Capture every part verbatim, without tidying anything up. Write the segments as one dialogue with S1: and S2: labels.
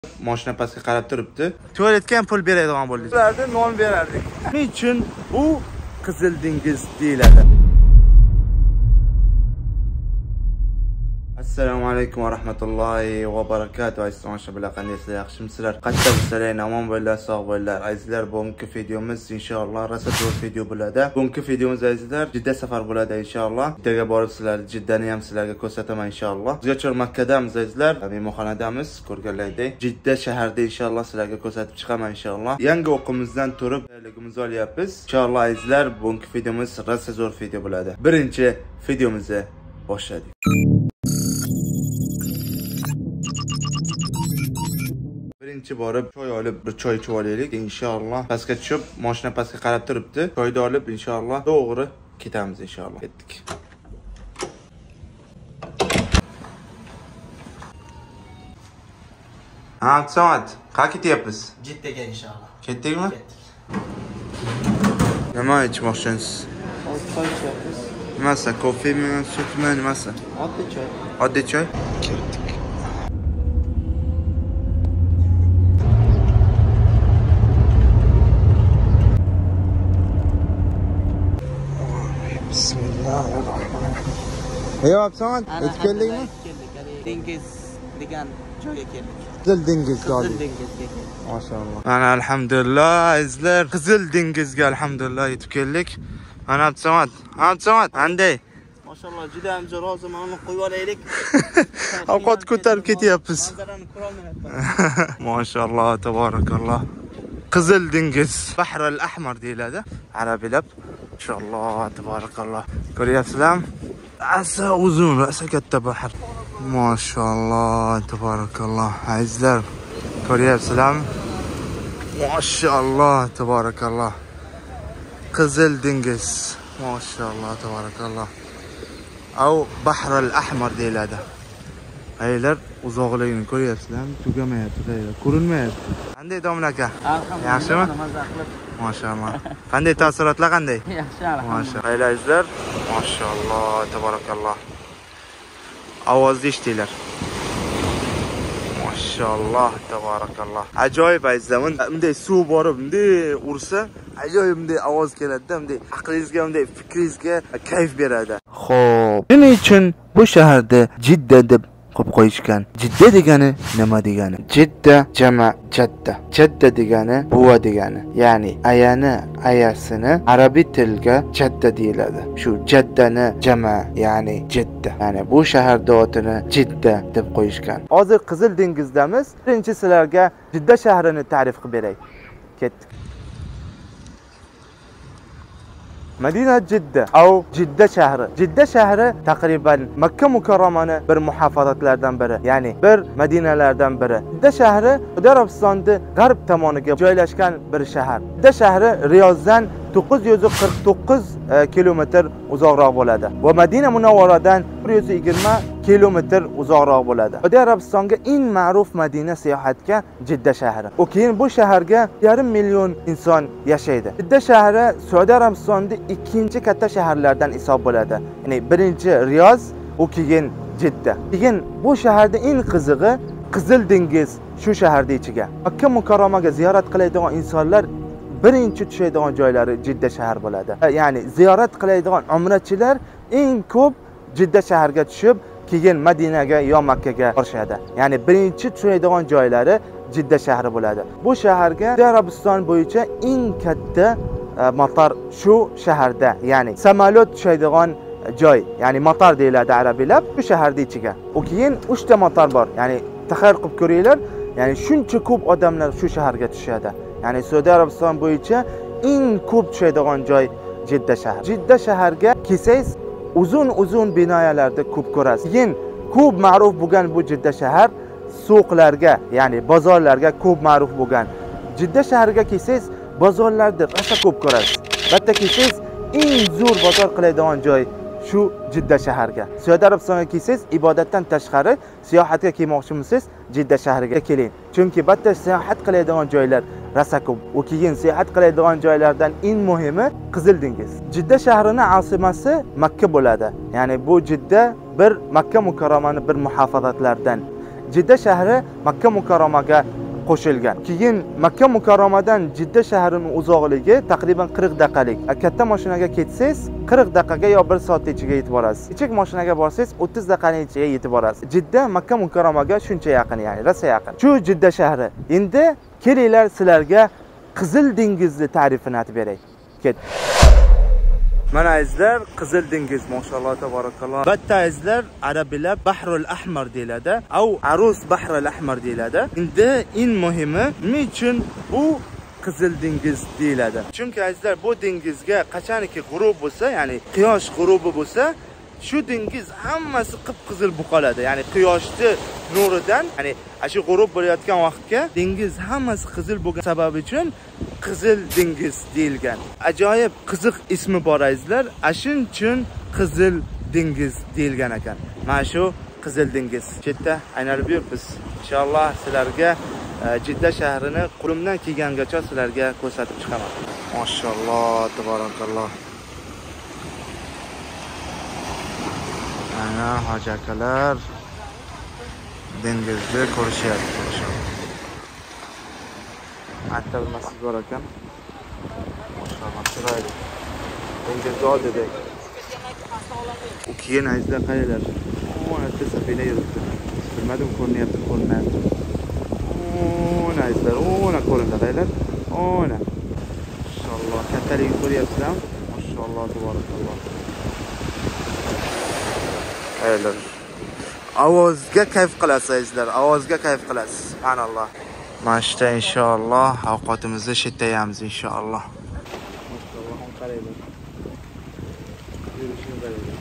S1: Mashina pastga qarab turibdi. Tualetga ham pul beradigan bo'ldik. Ularda non berardik. Shuning uchun bu Qizil dengiz deyiladi. Assalomu alaykum va rahmatullohi va barakatuh. Aytmoqchi bilan qandaysizlar, yaxshimisizlar? Qanday sizlar, omon bo'linglar, sog' bo'linglar. Azizlar, bugungi videomiz inshaalloh rosa zo'r video bo'ladi. Bugungi videomiz azizlar Jidda safar bo'ladi inshaalloh. Jiddaga borib sizlar Jiddani ham sizlarga ko'rsataman inshaalloh. Bizgacha Makkadamiz azizlar, mehmonxonadamiz, ko'rganlaridek. Jidda shahrida inshaalloh sizlarga ko'rsatib chiqaman inshaalloh. Yangi o'qimizdan turib tayyorligimizni olyapmiz. Inshaalloh azizlar, bugungi videomiz rosa zo'r video bo'ladi. Birinchi videomizni boshladik. Birinchi borib choy olib bir choy ichib olaylik inshaalloh. Pastga tushib, mashina pastga qarab turibdi. Choyni olib inshaalloh to'g'ri ketamiz inshaalloh. Ketdik. Ha, soat. Qayerga ketyapmiz?
S2: Jiddaga inshaalloh.
S1: Ketdikmi? Ketdik. Nima ichmoqchisiz?
S2: Choy ichyapmiz.
S1: Nimasi? Kofemi, sutmi, nimasi?
S2: Oddiy choy.
S1: Oddiy choy? Ketdik. Bismillahirrahmanirrahim. Ey Absamat, yetib keldingmi?
S2: Dengiz degan joyga keldik.
S1: Qizil dengiz
S2: Qizil dengizga keldik.
S1: Maşallah. Ana alhamdulillah azizlar, Qizil dengizga alhamdulillah yetib keldik. Ana Absamat, Absamat, qanday?
S2: Maşallah, juda ham zo'r. Hozir mana uni qo'yib olaylik.
S1: Ovqat ko'tarib ketyapmiz.
S2: Manzarani ko'ra olmayapman.
S1: Maşallah, tabarakallah. Qizil dengiz, Bahr al-Ahmar deyiladi arabilab. Maşallah, tabarakallah. Ko'ryapsizlarmi? Asa uzun, asa katta bahr. Maşallah, tabarakallah. Azizlar, ko'ryapsizlarmi? Maşallah, tabarakallah. Qizil dengiz. Maşallah, tabarakallah. Au Bahr al-Ahmar deyiladi. Aylar uzoqligini ko'ryapsizlarmi? Tugamayapti, aylar. Ko'rinmayapti. Qanday domla aka?
S2: Alhamdulillah.
S1: Yaxshimi? Maşallah. Qanday taassurotlar qanday?
S2: Yaxshi, alhamdulillah.
S1: Maşallah. Aylar, maşallah, tabarakallah. Ovozni eshitinglar. Maşallah, tabarakallah. Ajoyib azizlar. Bunday suv borib, bunday ursa, ajoyib bunday ovoz keladi-da, bunday aqlingizga, bunday fikringizga kayf beradi. Xo'p, shuning uchun bu shaharda Jidda deb qo'yib qo'yishgan. Jidda degani nima degani? Jidda jama jadda. Jadda degani buva degani. Ya'ni ayani, ayasini arabiy tilga jadda deyiladi. Shu jaddani jama, ya'ni Jidda. Ya'ni bu shaharda otini Jidda deb qo'yishgan. Hozir Qizil dengizdamiz. Birinchi sizlarga Jidda shahrini ta'rif qilib beray. Ketdik. Madina Jidda au Jidda shahri. Jidda shahri taqriban Makka mukarramani bir muhofazatlaridan biri, ya'ni bir madinalardan biri. Jidda shahri Saudiya Arabistonning g'arb tomoniga joylashgan bir shahar. Jidda shahri Riyozdan to'qqiz yuz qirq to'qqiz kilometr uzoqroq bo'ladi va Madina Munawvaradan bir yuz yigirma kilometr uzoqroq bo'ladi. Saudiya Arabistonga eng ma'ruf Madina sayohatga Jidda shahri. U keyin bu shaharga yarim million inson yashaydi. Jidda shahri Saudiya Arabistonning ikkinchi katta shaharlardan hisob bo'ladi. Ya'ni birinchi Riyoz, u keyin Jidda. Keyin bu shaharda eng qizig'i Qizil dengiz shu shaharda ichiga. Makka mukarramaga ziyorat qiladigan insonlar birinchi tushadigan joylari Jidda shahar bo'ladi. Ya'ni ziyorat qiladigan umrachilar eng ko'p Jidda shaharga tushib, keyin Madinaga yo Makkaga borishadi. Ya'ni birinchi tushadigan joylari Jidda shahri bo'ladi. Bu shaharga Saudiya Arabiston bo'yicha eng katta motor shu shaharda, ya'ni samolyot tushadigan joy, ya'ni motor deyiladi arabiylab, shu shaharda ichiga. U keyin uchta motor bor. Ya'ni taxayyul qilib ko'ringlar, ya'ni shuncha ko'p odamlar shu shaharga tushadi. Ya'ni Saudiya Arabiston bo'yicha eng ko'p tushadigan joy Jidda shahri. Jidda shaharga kelsangiz, uzun-uzun binolarni ko'p ko'rasiz. Keyin ko'p ma'ruf bo'lgan bu Jidda shahar suqlarga, ya'ni bozorlarga ko'p ma'ruf bo'lgan. Jidda shahriga kelsangiz, bozorlarda rosa ko'p ko'rasiz. Bitta kelsangiz, eng zo'r bozor qiladigan joy shu Jidda shaharga. Saudiya Arabistonga kelsangiz, ibodatdan tashqari sayohatga kelmoqchimisiz, Jidda shahriga keling. Chunki bitta sayohat qiladigan joylar rosa ko'p. U keyin sayohat qiladigan joylardan eng muhimi Qizil dengiz. Jidda shahrining asimasi Makka bo'ladi. Ya'ni bu Jidda bir Makka mukarramani bir muhofazatlaridan. Jidda shahri Makka Mukarramaga qo'shilgan. Keyin Makka Mukarramadan Jidda shahrining uzoqligi taqriban qirq daqiqalik. Katta mashinaga ketsangiz qirq daqiqaga yo bir soat ichiga yetib borasiz. Kichik mashinaga borsangiz o'ttiz daqiqaning ichiga yetib borasiz. Jidda Makka Mukarramaga shuncha yaqin, ya'ni rosa yaqin. Shu Jidda shahri. Endi kelinglar sizlarga Qizil dengizni ta'rifini aytib beray. Ket. Mana izlar Qizil dengiz, mashalloh tabarakalloh. Bitta izlar arablar Bahrul Ahmar deyiladi, au Arus Bahrul Ahmar deyiladi. Endi eng muhimi, nima uchun bu Qizil dengiz deyiladi? Chunki izlar bu dengizga qachoniki g'urub bo'lsa, ya'ni quyosh g'urubi bo'lsa, shu dengiz hammasi qip-qizil bo'ladi. Ya'ni quyoshning nuridan, ya'ni shu g'urub bo'layotgan vaqtga dengiz hammasi qizil bo'lgan sababi uchun Qizil dengiz deyilgan. Ajoyib qiziq ismi bor azizlar. Shuning uchun Qizil dengiz deyilgan ekan. Mana shu Qizil dengiz. Chetda aylanib yuribmiz. Inshaalloh sizlarga Jidda shahrini qo'limdan kelgangacha sizlarga ko'rsatib chiqaman. Mashalloh, tabarakalloh. Ana hoji akalar dengizni ko'rishyapti. Hatta bir masjid bor ekan. Mashalloh, chiroyli. Dengizga oldida. U keyin azizlar qaranglar. Mana bitta safina yuribdi. Bilmadim ko'rinyapti, ko'rinmayapti. Ona azizlar, ona ko'rindi qaranglar. Ona. Mashalloh, kattaligini ko'ryapsizlar. Mashalloh, tabarakalloh. Qaranglar. Ovozga kayf qilasiz azizlar, ovozga kayf qilasiz. Subhanalloh. Mashta inshaalloh ovqatimizni shetayamiz inshaalloh. Maşallah qaraylar. Yurishni qaraylar.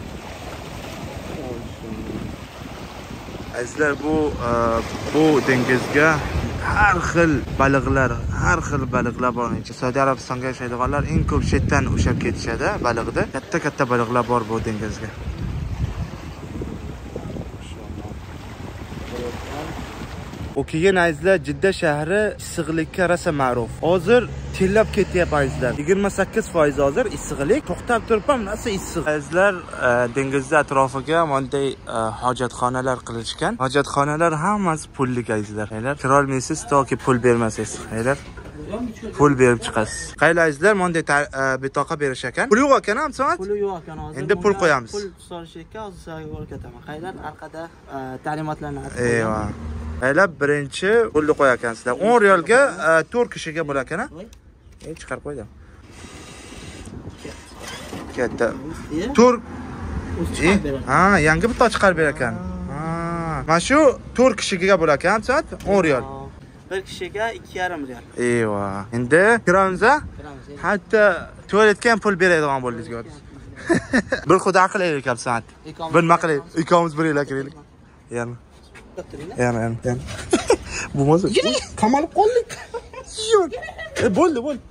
S1: Azizlar bu bu dengizga har xil baliqlar, har xil baliqlar bor. Saudiya Arabistonga yashaydiganlar eng ko'p shetdan ushab ketishadi baliqda. Katta-katta baliqlar bor bu dengizga. O keyin azizlar Jidda shahri issiqlikka rosa ma'ruf. Hozir tillab ketyapti azizlar. yigirma sakkiz foiz hozir issiqlik. To'xtab turib ham rosa issiq. Azizlar dengizda atrofiga bunday hojatxonalar qilishgan. Hojatxonalar hammasi pullik azizlar. Haylar kira olmaysiz toki pul bermasangiz. Haylar pul berib chiqasiz. Qaylar azizlar bunday bitoqa berish ekan. Pul yo'q ekan, ham soat?
S2: Pul yo'q ekan hozir. Endi
S1: pul qo'yamiz.
S2: Pul so'rash ekan, hozir sizlarga o'rgataman. Qaylar orqada ta'limotlarni aytib
S1: Eyva. Aylab birinchi pulni qo'yar ekansizlar. o'n riyolga to'rt kishiga bo'lar ekan. Ey, chiqarib qo'ydim. Katta. to'rt Ha, yangi bitta chiqarib berar ekan. Ha, mana shu to'rt kishiga bo'lar ekan, soat o'n riyol.
S2: Bir kishiga ikki yarim riyol.
S1: Eyva. Endi kiramizda hatto tualetga ham pul beradigan bo'ldingiz, ko'rdingiz. Bir xudo qilaylik ham soat. Bir nima qilaylik? Ikkovimiz bir yil qilaylik. Yana. Yana, yana, yana. Bu mo'zi. Qamalib qoldik. E, bo'ldi, bo'ldi.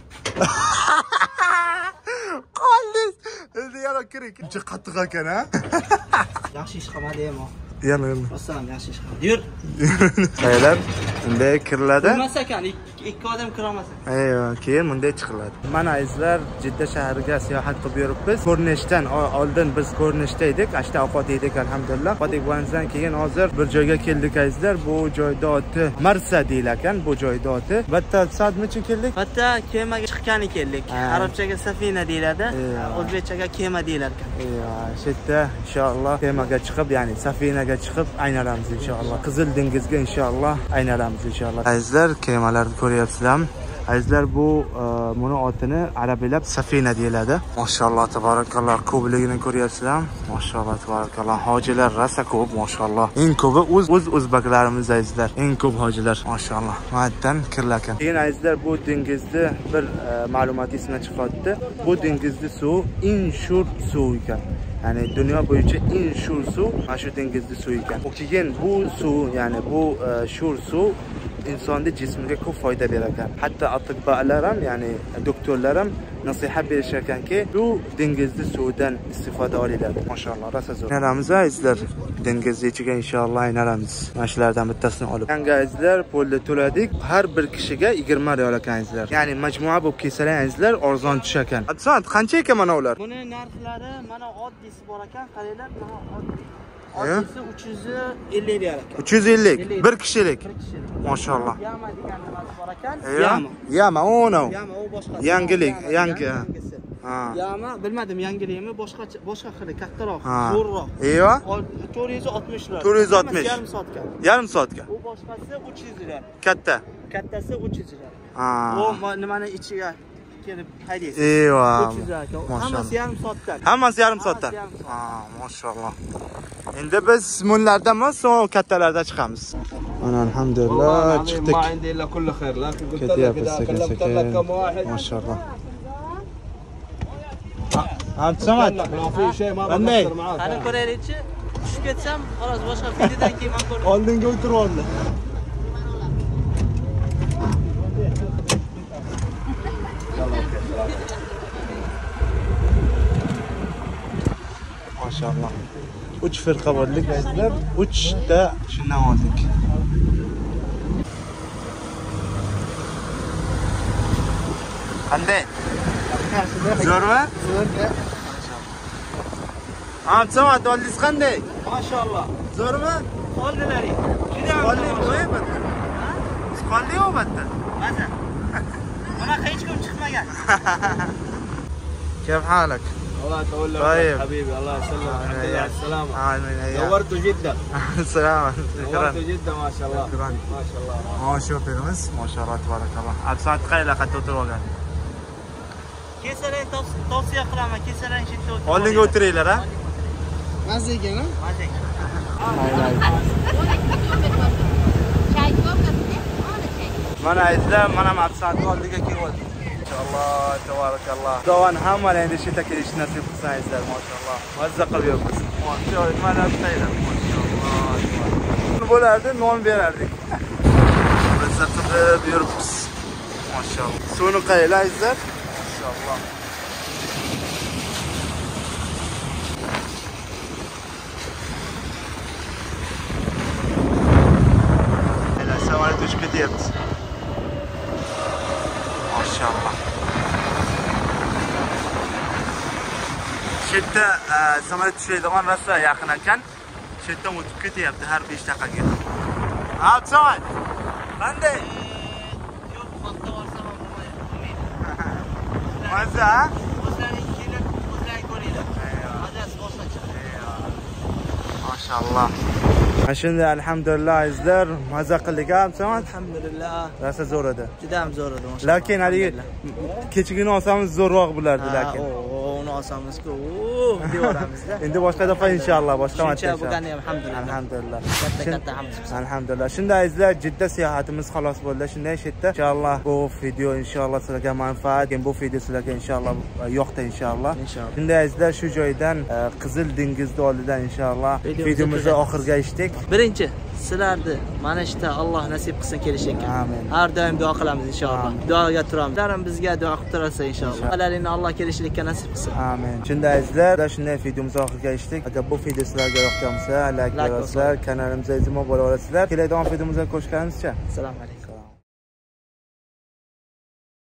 S1: Qoldik. Endi yana kirik. Uncha qattiq ekan, ha?
S2: Yaxshi ish qilmadi ham.
S1: Yana, yana.
S2: Aslan yaxshi ish qildi. Yur.
S1: Saylar bunday kiriladi.
S2: Emas ekan, ikki odam kira olmasa.
S1: Ayyo, keyin bunday chiqiladi. Mana izlar Jidda shahriga sayohat qilib yuribmiz. Ko'rinishdan oldin biz ko'rinishda edik. Ashta ovqat yedik alhamdulillah. Ovqat yegandan keyin hozir bir joyga keldik azizlar. Bu joyda oti Marsa deyilakan, bu joyda oti. Bitta soat nechun keldik?
S2: Bitta kemaga chiqqani keldik. Arabchaga safina deyiladi, o'zbekchaga kema deyiladi.
S1: Ayyo, shu yerda inshaalloh kemaga chiqib, ya'ni safinaga chiqib aylanamiz inshaalloh. Qizil dengizga inshaalloh aylanamiz inshaalloh. Azizlar, kemalarni ko'ryapsizlarmi? Azizlar, bu buni otini arablar safina deyiladi. Mashalloh tabarakalloh, ko'pligini ko'ryapsizlarmi? Mashalloh tabarakalloh. Hojilar rosa ko'p, mashalloh. Eng ko'pi o'z o'z o'zbeklarimiz azizlar. Eng ko'p hojilar, mashalloh. Maddan kirlakan. Keyin azizlar, bu dengizni bir ma'lumot ismi chiqyapti. Bu dengizni suvi eng sho'r suv ekan. Ya'ni dunyo bo'yicha eng sho'r suv mana shu dengizning suvi ekan. Keyin bu suv, ya'ni bu sho'r suv insonning jismiga ko'p foyda berar ekan. Hatto atibbalar ham, ya'ni doktorlar ham nasihat berishar ekanki, bu dengizning suvidan istifoda olinglar. Mashalloh, rosa zo'r. Aylanamiz azizlar. Dengiz ichiga inshaalloh aylanamiz. Mana shulardan bittasini olib. Yangi azizlar, pulni to'ladik. Har bir kishiga yigirma riyol ekan azizlar. Ya'ni majmua bo'lib kelsalar azizlar arzon tushar ekan. Soat qancha ekan mana ular?
S2: Buni narxlari mana oddisi bor ekan, qaranglar, mana oddiy. Otisi uch yuz ellik deyar ekan.
S1: uch yuz ellik. bir kishilik.
S2: Bir kishilik.
S1: Maşallah.
S2: Yama degan nimasi bor ekan.
S1: Yama. Yama onu.
S2: Yama u boshqa.
S1: Yangilik, yangi.
S2: Ha. Yama bilmadim yangilikmi, boshqa boshqa xili kattaroq,
S1: Ha.
S2: zo'rroq.
S1: Eyva.
S2: to'rt yuz oltmish lira.
S1: to'rt yuz oltmish.
S2: Yarim soatga.
S1: Yarim soatga.
S2: U boshqasi uch yuz lira.
S1: Katta.
S2: Kattasi uch yuz lira.
S1: Ha.
S2: U nimani ichiga kelib haydaysiz.
S1: Eyva.
S2: uch yuz lira. Hammasi yarim soatdan.
S1: Hammasi yarim soatdan. Ha, maşallah. Endi biz bunlardan emas, so'ng kattalarda chiqamiz. Mana alhamdulillah chiqdik.
S3: ما عندي الا كل خير لكن قلت لك
S1: Ketyapmiz
S3: اذا
S1: sekin
S3: كلمت لك
S1: sekin.
S3: كم واحد
S1: Maşallah. Abdusamad.
S3: لو في شيء ما
S1: Qanday?
S3: بقصر معاك.
S2: Qani ko'raylikchi. Tushib ketsam, xolos boshqa videodan keyin men ko'raman.
S1: Oldinga o'tirib oldi. Maşallah. uch firqa bo'ldik azizlar. uch ta shundan oldik. Qanday? Zo'rmi?
S2: Zo'rga.
S1: Abdusamad, oldingiz qanday?
S2: Mashallah.
S1: Zo'rmi?
S2: Oldilaring. Juda ham
S1: Qoldi qo'yapti. Qoldi yo'qotdi.
S2: Maza. Bunaqa hech kim chiqmagan.
S1: كيف حالك؟
S3: الله يطول لك
S1: طيب.
S3: حبيبي الله يسلمك الحمد لله على السلامة.
S1: آمين يا
S3: نورتوا جدا.
S1: السلامة. شكرا.
S3: نورتوا جدا ما شاء الله.
S1: شكرا.
S3: ما شاء الله.
S1: ما شوفيرmiz. ما شاء الله تبارك الله. عبد الصمد qayerda qayerda o'tirib olgan?
S2: Kesalang tavsiya qilaman, kesalang chetda o'tirib.
S1: Oldinga o'tiringlar ha.
S2: Mazza ekan, ha? Mazza ekan.
S1: Mana izlar, mana maqsad oldiga kelib oldik. Maşallah, tabarakallah. Dovan hammalar endi shu yerga kelishni nasib qilsin izlar, maşallah. Mazza qilib yuribmiz. Maşallah, mana qaylar, maşallah. Bo'lardi, non berardik. Mazza qilib yuribmiz. Maşallah. Suvni qaylar izlar? Maşallah. Samolyot uchib ketyapti. Maşallah. Shu yerda samolyot tushadigan rasta yaqin ekan. Shu yerdan o'tib ketyapti har besh daqiqaga. Abdusamad. Qanday?
S2: Yo'q, xalqqa borsam ham bo'lmaydi.
S1: Mazza?
S2: O'zlaring kelib, o'zlaring ko'ringlar. Mazasi boshqacha.
S1: Maşallah. Shunda alhamdulillah izlar mazza qildik Abdusamad.
S2: Alhamdulillah.
S1: Rasta zo'r edi.
S2: Juda ham zo'r edi, maşallah.
S1: Lekin haligi kechigini olsamiz zo'rroq bo'lardi lekin.
S2: Uni olsamiz-ku, uh, deyoramizda.
S1: Endi boshqa daf'a inshaalloh, boshqa marta.
S2: Shuncha bo'lgani ham alhamdulillah.
S1: Alhamdulillah.
S2: Katta-katta hamd qilsin.
S1: Alhamdulillah. Shunday izlar, Jidda sayohatimiz xolos bo'ldi. Shunday shetda inshaalloh bu video inshaalloh sizlarga manfaat, bu video sizlarga inshaalloh yoqdi inshaalloh.
S2: Inshaalloh.
S1: Shunday izlar, shu joydan Qizil dengizni oldidan inshaalloh videomizni oxiriga yetdik.
S2: Birinchi sizlarni mana shunda Alloh nasib qilsin kelishga.
S1: Amin.
S2: Har doim duo qilamiz inshaalloh. Duoga turamiz. Sizlar bizga duo qilib turasiz inshaalloh. Alaringni Alloh kelishlikka nasib qilsin.
S1: Amin. Shunday izlar, shunday videomizni oxiriga yetdik. Agar bu video sizlarga yoqgan bo'lsa, like berasizlar, kanalimizga izmo bo'la olasizlar. Keladigan videomizga ko'rishganimizcha.
S2: Assalomu alaykum.